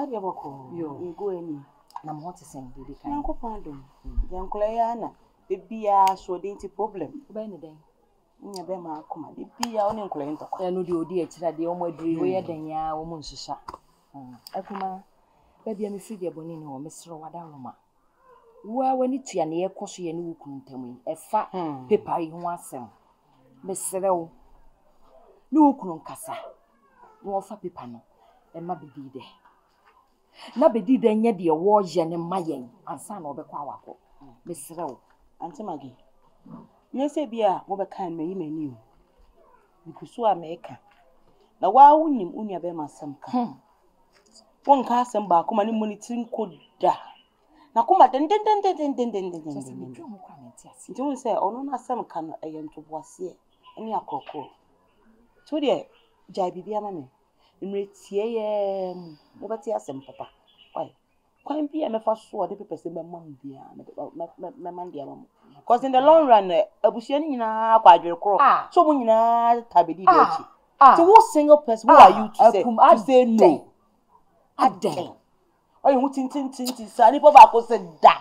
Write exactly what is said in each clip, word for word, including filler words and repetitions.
dia boko. Yo, go any. Na mo te sen de kan. Nanko pardon. Yankula ya na. Bibia so de nti problem. Ba ni den. Nya be ma akoma. Bibia oni nkula ntoko. Ya no de odi akira de omo aduri wo ye dan ya wo mo nhihya. Akuma ba bia me fridi aboni ni wo mesro wada roma. Wa wani tua ne ye koso ye ne wo kuntam yi. Efa paper yi ho asem. Mesre wo. Ne wo kunu nkasa. Wo fa paper no. E ma Bediide. Na Bediide nya de wo ye ne mayen ansa na obekwa awako. Mesre wo. Auntie Maggie. Nyese bia wo be kan me yi mani o. Bikusu America. Na wa wunim unia be masam ka. Won ka asem ba kuma ni monitoring code da. Na kuma den den den den den den den den. Just me drum kwa menti ase. Nti won say ono na asem ka no eye ntoboase e ni akoko. To de jai bibia ma me. Nretie ye mo beti asem papa. Why? Kwan bia me fa so de pepese be mam bia me me man dia mam. Because in the long run abusia ni nyina kwa adwere kro. So mo nyina ta Bediide achi. So what single person who are you to say to say no? Aden. Oh, you tin tin tin tin sa ni ba ko se da.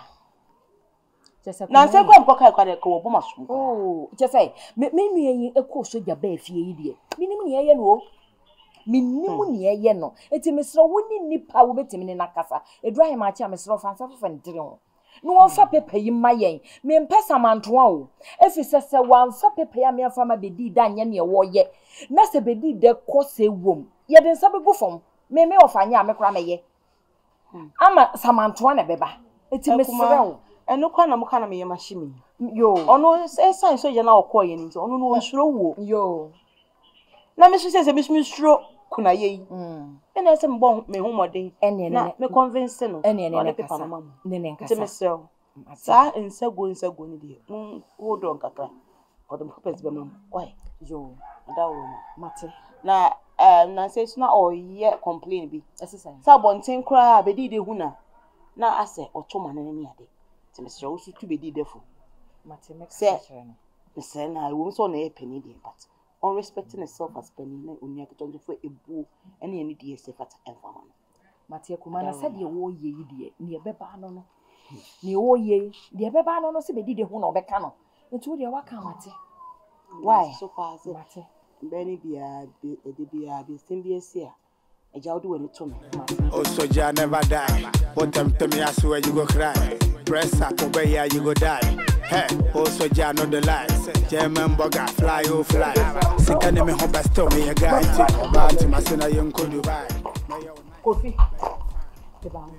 Na se kwa mpoka kwa de ko bo maso. Oh, je say me me nua yin ekọ soja ba fie yi de. Minim ne ye no. Minim ne ye no. Eti mesro woni nipa wo betimi ne nakasa. Edurahim achi a mesro fansa fa ndire ho. No won fa pepa yi mayen. Me mpesa mantoa o. Efi sese wan fa pepa ya me afa ma Bediide anya ne wo ye. Na se Bediide ko se wom. Ye den sa be go fom. Me me ofanya me kura me ye. Ama samantoa na beba. Eti mesre o. Eno kwa na muka na me ye machine. Yo. Ono e sign so je na okoye ni nti ono no nsuro wo. Yo. Na me so se se me nsuro kuna ye. Mm. E na se mbon me humode. Ene na me convince no. Ene ene pepa no mam. Ne nkasa. Enti me sel. Sa nsago nsago ni de. Mm hold on kakra. Odom pepes be mam. Why? Yo. Da wo mate. Na um na say na o ye complain bi. Exercise. Sa bonten kra Bediide hu na. Na ase otoma na ni ade. Ti me sel so tu Bediide fo. Mate make sense. Me say na wo so na e penny de but on respecting herself as penny na onia ketonjo fo ebu ene ene de se fata enfa ho. Mate kuma na se de wo ye yi de ne e beba no no. Ne wo ye de e beba no no se Bediide hu na obeka no. Nti wo de waka mate. Why? So far say mate. Benny bia de bia bi sembia sia. Eja wo de wani to me. Oh soldier never die. What them to me I swear you go cry. Press up obey ya you go die. Hey, oh soldier no the lies. German burger fly oh fly. Sick enemy home best to me a guy. But my son I young could Dubai. Kofi. Teba.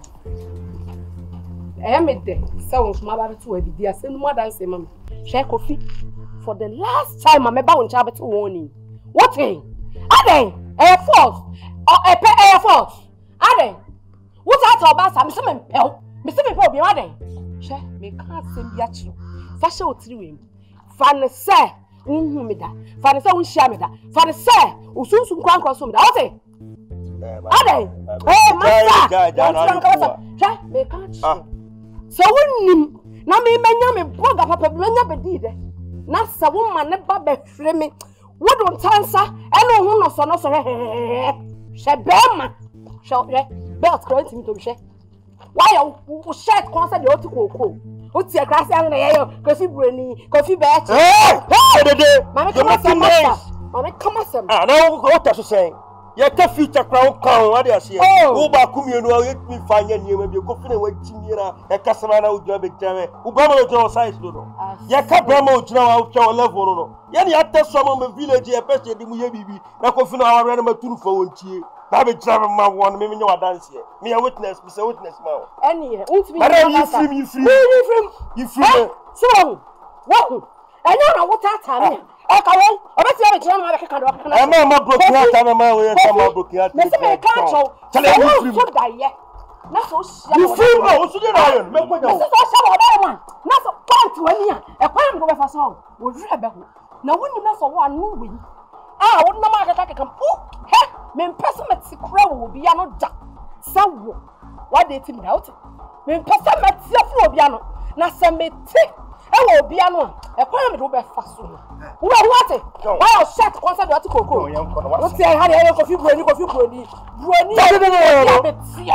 Eh me de. So my baby to e bidi ase no more than say mama. Share Kofi. For the last time I meba won chabe to warning. What thing? Aden, eh force. Oh, eh pe eh force. Aden. What out about am say me pel. Me say me pel bi aden. Share me can't send ya chiro. Fa she otiri we. Fa ne se unhu me da. Fa ne se unhia me da. Fa ne se osunsun kwan kwan so me da. What thing? Aden. Eh massa. Share me can't chiro. So wonnim na me menya me borga papa menya Bediide. Na sa wo ma ne ba be hwere me wo don tansa e no hu no so no so she Berma she belt current me to she why you shirt concert the oti kokoko o ti e krase an na ye yo Kofi broni Kofi be che eh dede mama come some mama come some ah na wo ko ta so sen ye ta feature crown kan wa de ase wo ba kumienu a ye mi fanya niema bi Kofi na wa timira e kasama na wo jwa be tame wo ba ma jo science do no ye ka Berma o jina wa twa level no no ye ni ateso mo me village e pese di mu ye bibi na Kofi na wa na maturu fo wontie ba be jira ma won me me nya dance here me a witness me say witness ma any here won't be you free you free you free you free so what enyo na what time me e ka won o be ti e jira ma be ka do ka na ma ma broken heart na ma we ta ma broken heart me say me ka cho tell you free so da ye na so sia you free ma o su dey na me ko ja so sia mo da man na so point wani a e kwa me do be fa so wo jira be ho na woni na so wo anu wi ah woni na ma ka ka kam oh he me mpesa meti kura wo bia no da sawo wa de ti mi da oti me mpesa meti afu obi ano na se meti e wo obi ano e kwa me do be fa so wo what why you shut concert what koko wo ti e ha de Kofi broni Kofi broni broni ya beti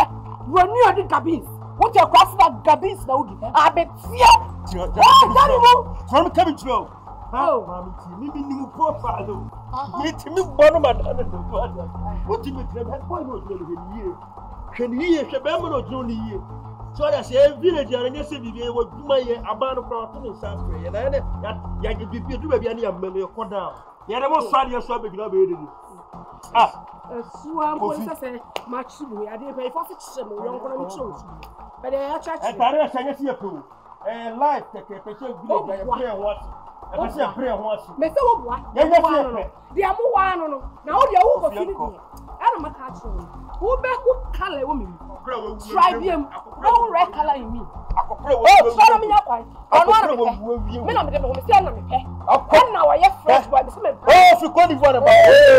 When you are the Gabins, what your class that Gabins now? I bet fear. Oh, so I'm coming to know. Oh, Mammy, me new profile. Get me one of my other. What do you mean? Why not you? Can he hear Shabama or Johnny? So I say, village, and yes, if you would do my abandon from the South Korea, and I can be do any of me or down. You are most sad yourself if you have it. Ah, Swam was a match. I didn't pay for some young children. But I actually, I see a pool. And life, take a picture of prayer once. I see a prayer once. Mister Woodward, the Amu one. Now you're over feeling. I don't catch you. Who back who color woman? Try him. No red color in me. Oh, sorry, me not quite. I want to be. I'm going to stand on the pay. And now I have fresh by the cement. Oh, if you can't even about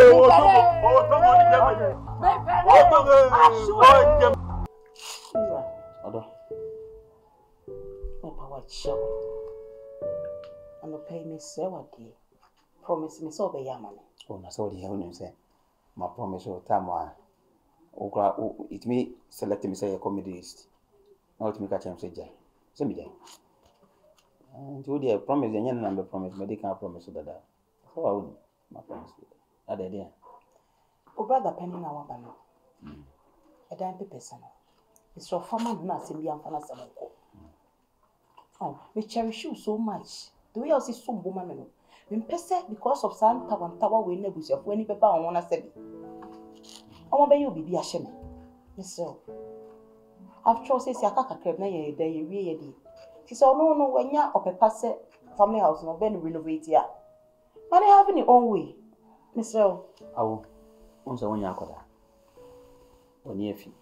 I'm not paying me so dear. Promise me so be yaman. Oh, na so the hell say. My promise or time one. Okra, it me select me say a comedist. Not me catch him say jay. Send me jay. And you dear promise the young number promise, but they can't promise that. So I would my promise. That idea. Oh, brother Penny now, Bano. A damn person. It's your former nursing young Fanasa. Oh, we cherish you so much. Do we also see some woman? When Pessa because of some tower tower we never see of any paper on one said. I want you be a shame. Miss so. I've chosen Siaka crab na ye day really. She saw no no when ya up a pass family house no ben renovate ya. But they have in your own way. Miss so. I will also one yakoda. One year fee.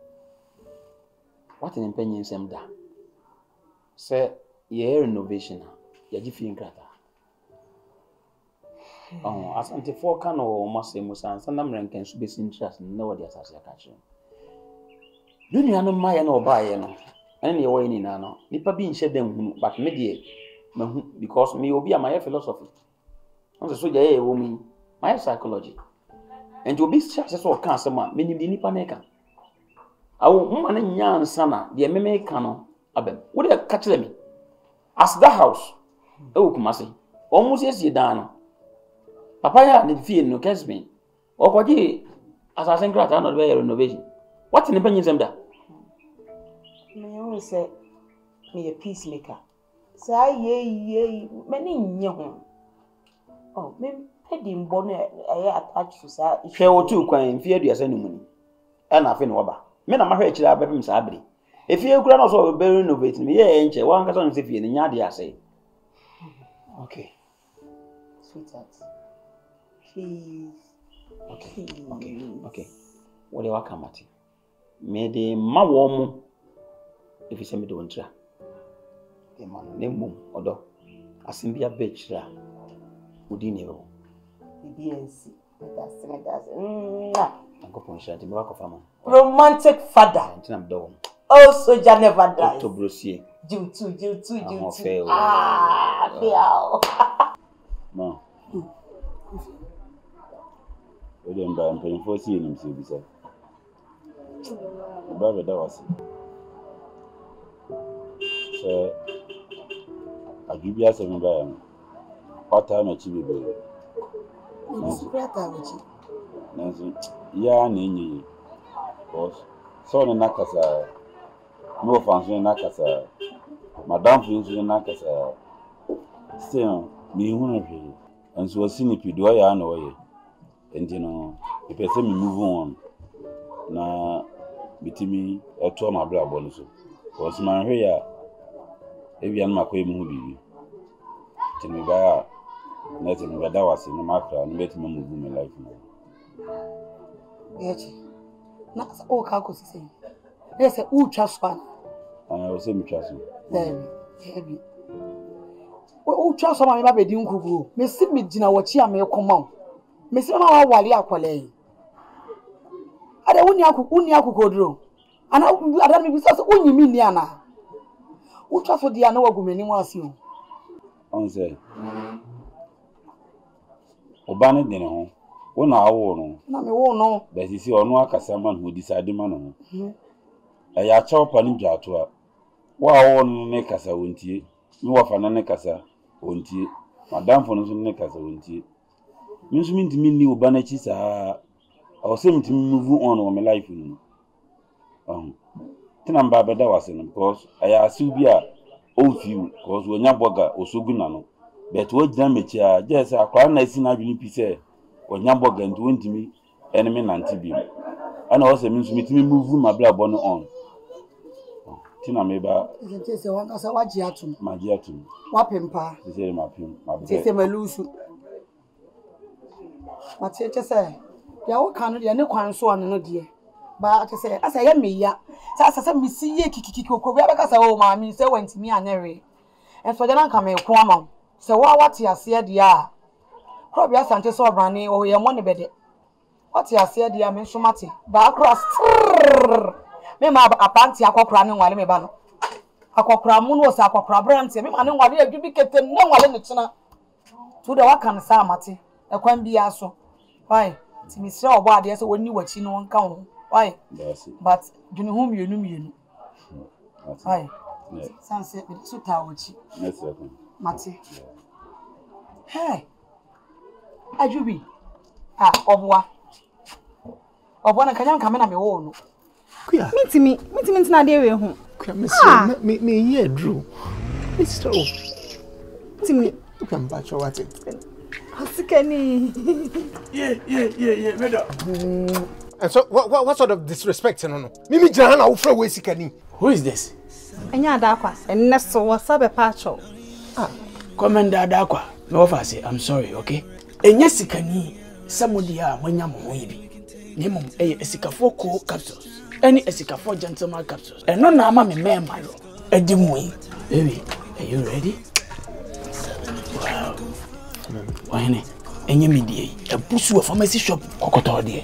What an opinion sem da. Say ye renovation. Yaji fi nkrata. Oh, as anti four can or must say musan, some number and can be interest in no idea as a catcher. Do you know my no buy any way in Nano? Nipper being shed them, but mediate because me will be my philosophy. On the soldier, woman, my psychology. And to be successful cancer, meaning the Nippaneka. I will man yan sana, the M M A cano, Abem. Would you catch me? As the house. Oh, Kumasi. Almost yes, you done. Papaya did feel no catch me. Or what ye, as I think, not very renovation. What's in the pennies them that? May only say, me a peacemaker. Say, yea, yea, many young. Oh, maybe heading bonnet, I attached to say, if you were too quiet, fear you as any money. And I think over. Men are married to our baby, Sabri. If you could also be renovating me, yeah, one can only see in Yadia say. Okay. Sweetheart. Please. Okay. Okay. Okay. What do you want to do? May the ma warm if you send me to one try. The man name boom or as in be a bitch. Would you know? B N C. That's it. Romantic father. Also, Jan never dies. Due to, due to, due to. Ah, fail. No. We didn't buy him paying for seeing him, so we said. The brother that was it. So, I give you a seven by him. What time a chibi baby? Nancy, yeah, Nini. Because so the Nakasa, no function Nakasa, Madame Finch Nakasa, still me one and so a cynic, do I know? And you know, if I say me move on, now between me or two my blood bonus. Because my hair, if you are my queen movie, tell me by let me that was in the macro and let me move my life. Yes, not all calculus saying. There's a wood trust one. I will say me trust you. Very heavy. Oh, trust my baby, didn't go. Miss me dinner what she may come out. Miss Mama Wally Aquale. I don't want to go through. And I don't mean because only mean Diana. Who trust for Diana woman was you? On say Obana dinner home. One hour no. No, me won't know. But you see, or no Casaman who decided man. ya chawo pani jatwa wa won ne kasa wontie mi wa fa ne kasa wontie madam fo no ne kasa wontie mi nso mi ntimi ni oba na chi saa o se mi ntimi move on on my life no um tina mba beda wase no because aya asu bi a o fiu because wonya boga osogu na no but wo gina mechi a just akwa na esi na adwini pi se wonya boga nti wontimi enemy nanti bi ana o se mi nso mi ntimi move my blood born on tina meba nti se wan kasa waji atum maji atum wapempa se ma pim ma nti se malusu mate che se ya wo kan de ne kwan so ono no de ba che se asa ya meya sa asa mi si ye kikiki kokko ya beka sa o ma mi se wantimi anere en so de na kan me ko ama se wa wate ase de a kro bia sante so brane o ye mo ne bede wate ase de a me so mate ba cross me ma apanti akokora ne nwale me ba no akokora mu no sa akokora brante me ma ne nwale adwubi ketem ne nwale ne chena to de wa kan sa mate e kwan bia so why ti mi se obo ade so woni wachi no won kan ho why but duni hu mienu mienu why sanse be so ta wachi yes sir mate hey adwubi ah oboa oboa na kanya nka me na me wo no kuya mitimi mitimi ntina de we hu kuya me se me me ye dru mister o mitimi you can batch what it asikani yeah yeah yeah yeah madam mm. And so what, what what sort of disrespect no no mimi jana na wo fra we sikani Who is this? enya adakwa enne so wasabe pacho Ah, Commander Adakwa. Me offer say I'm sorry, okay? Enya sikani samodi a mwanya mo yibi. Nemo eye esikafo ko capsules. Any esikafo gentleman capsules. And no na ama me me malo. Edi mu yi. Baby, are you ready? Wow. Why enye me die. E busu of pharmacy shop kokoto die.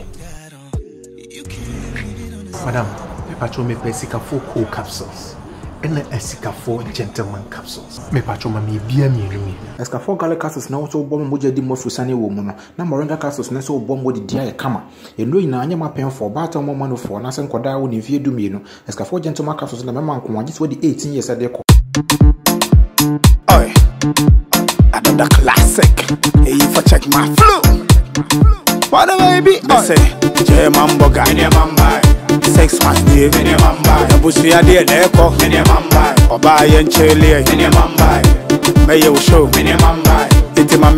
Madam, me pacho me esikafo ko capsules. And the Escafo gentleman capsules. Me patro ma me bia mi enumi. Escafo gale capsules na so bom moja di mo frusane wo mu no. Na moringa capsules na so bom mo di dia kama. Eno ina anya ma pen for bata mo manu for na se nkoda wo ne fie du mi no. Escafo gentleman capsules na me man ko agi so di eighteen years ade ko. Oi. Another classic. Hey, if I check my flow. What a baby. I say, German boga. Any mamba. Sex must be in your mamba. The bussy idea, the echo in your mamba. Or buy and chili in your mamba. May you show in your mamba.